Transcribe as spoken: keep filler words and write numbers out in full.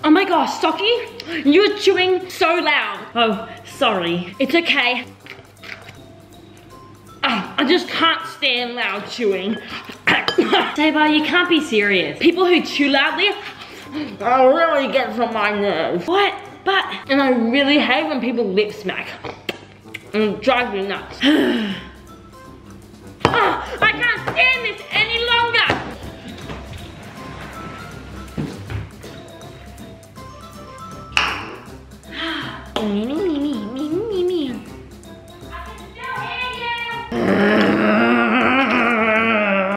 Oh my gosh, Socky, you're chewing so loud. Oh, sorry. It's okay. Oh, I just can't stand loud chewing. Saber, you can't be serious. People who chew loudly, oh, really gets on my nerves. What? But, and I really hate when people lip smack. It drives me nuts. Oh, I can't stand this